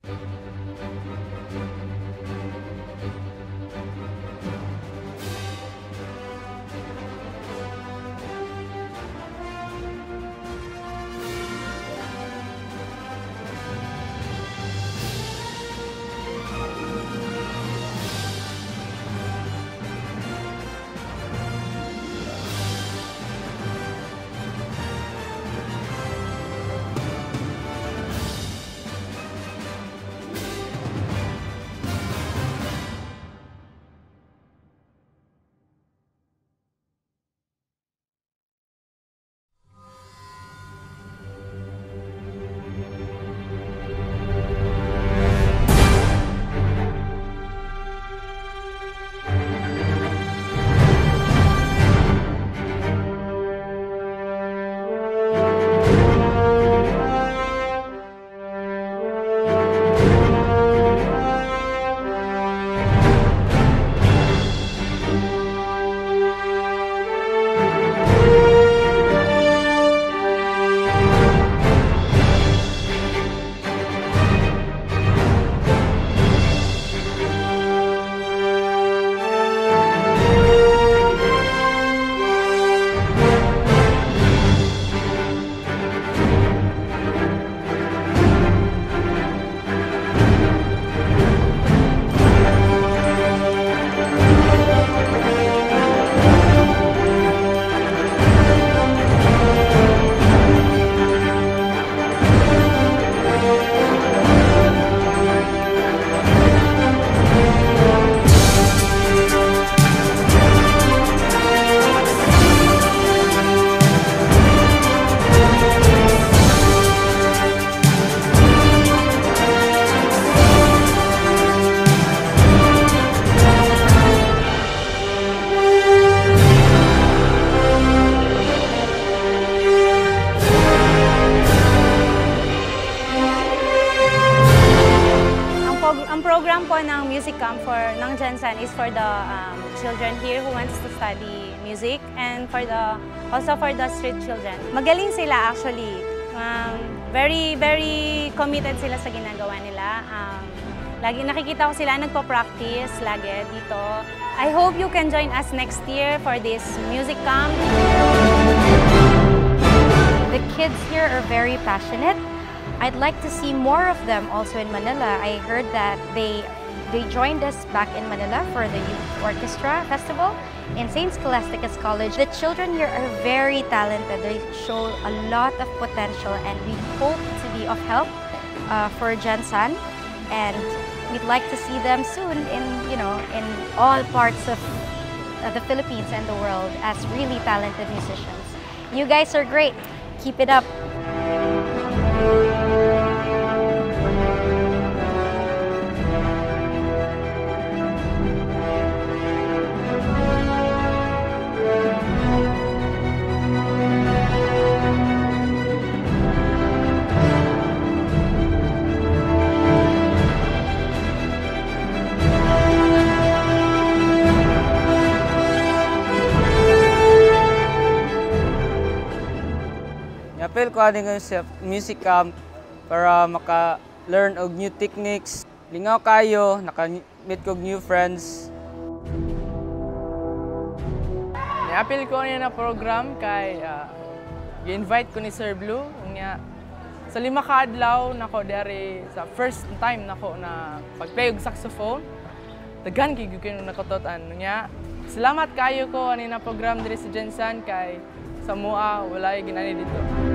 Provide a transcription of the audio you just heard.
Ang program po ng music camp ng Gensan is for the children here who wants to study music and also for the street children. Magaling sila actually. Very committed sila sa ginagawa nila. Lagi nakikita ko sila nagpo-practice lagi dito. I hope you can join us next year for this music camp. The kids here are very passionate. I'd like to see more of them also in Manila. I heard that they joined us back in Manila for the Youth Orchestra Festival in St. Scholastica's College. The children here are very talented. They show a lot of potential and we hope to be of help for Gensan, and we'd like to see them soon in all parts of the Philippines and the world as really talented musicians. You guys are great. Keep it up. Apel ko ani sa music camp para maka-learn og new techniques. Lingaw kayo, naka-meet kog new friends. Ni-apel ko niya na program kay gi-invite ko ni Sir Blue unya sa 5 ka adlaw nako dere sa first time nako na pag-play og saxophone. Daghan kay gyud nakotot-an unya. Salamat kayo ko ani na program diri sa Gensan kay sa mua walay ginani dito.